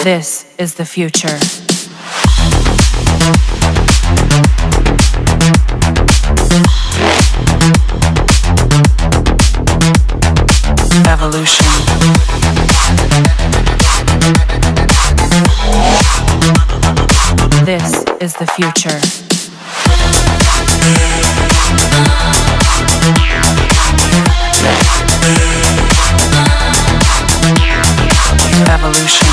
This is the future. Evolution. This is the future. Evolution.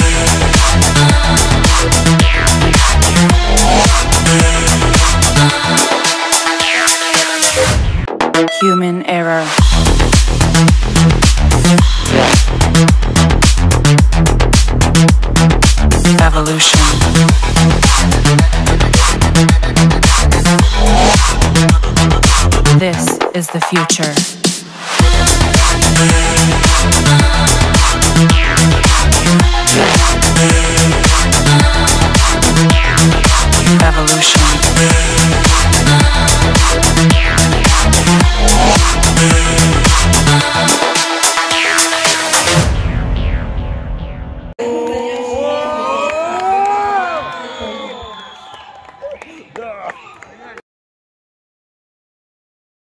Human error. Evolution. This is the future.